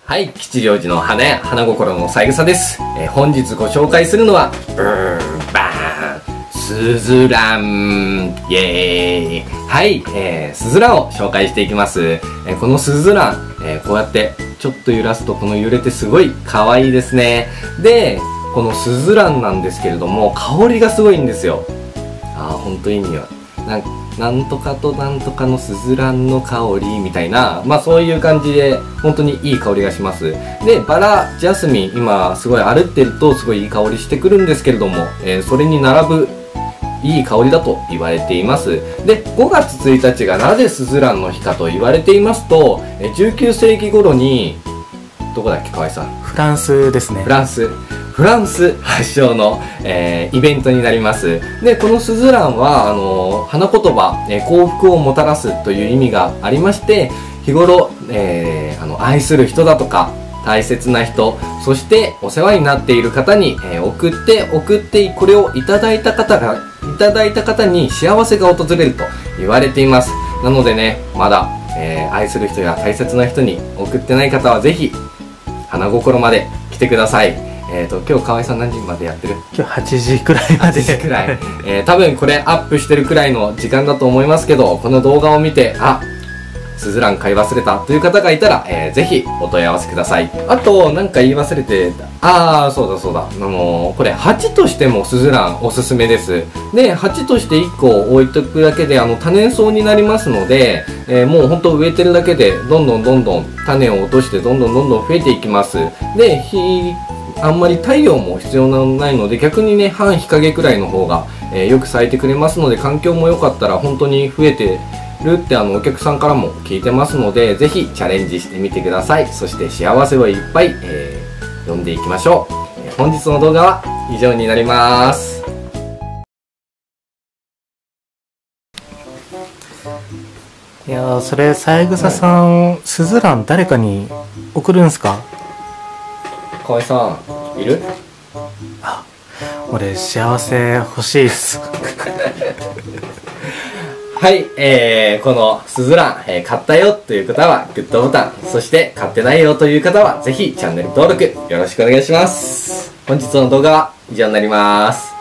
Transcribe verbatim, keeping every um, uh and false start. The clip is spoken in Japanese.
はい、吉祥寺の花屋花心の三枝です、えー、本日ご紹介するのはブーンバーンスズランイエーイ。はい、えー、スズランを紹介していきます、えー、このスズラン、えー、こうやってちょっと揺らすとこの揺れてすごい可愛いですね。でこのスズランなんですけれども香りがすごいんですよ。あーほんといい匂い。なんなんとかとなんとかのスズランの香りみたいな、まあそういう感じで本当にいい香りがします。でバラ、ジャスミン、今すごい歩ってるとすごいいい香りしてくるんですけれども、えー、それに並ぶいい香りだと言われています。でごがつついたちがなぜスズランの日かと言われていますと、えー、じゅうきゅうせいき頃にどこだっけ河合さん。 フランスですね。 フランスフランス発祥の、えー、イベントになります。でこのスズランはあのー、花言葉、えー、幸福をもたらすという意味がありまして、日頃、えー、あの愛する人だとか大切な人、そしてお世話になっている方に、えー、送って送ってこれをいただいた方がいただいた方に幸せが訪れると言われています。なのでね、まだ、えー、愛する人や大切な人に送ってない方はぜひ花心まで来てください。えーと今日河合さん何時までやってる？ 今日はちじくらいまで。 はちじくらい、えー、多分これアップしてるくらいの時間だと思いますけど、この動画を見てあスズラン買い忘れたという方がいたら、えー、ぜひお問い合わせください。あとなんか言い忘れてああそうだそうだ、あのー、これ鉢としてもスズランおすすめです。で鉢としていっこ置いとくだけであの多年草になりますので、えー、もうほんと植えてるだけでどんどんどんどん種を落としてどんどんどんどん増えていきます。で日あんまり太陽も必要ないので、逆にね半日陰くらいの方が、えー、よく咲いてくれますので、環境も良かったら本当に増えてるってあのお客さんからも聞いてますので、ぜひチャレンジしてみてください。そして幸せをいっぱい、えー、呼んでいきましょう。えー、本日の動画は以上になります。 いやー、それ三枝さん、スズラン誰かに送るんすか？ 河合さんいる？ あ、俺幸せ欲しいっす。 はい、えー、このスズラン、えー、買ったよという方はグッドボタン、そして買ってないよという方はぜひチャンネル登録よろしくお願いします。本日の動画は以上になります。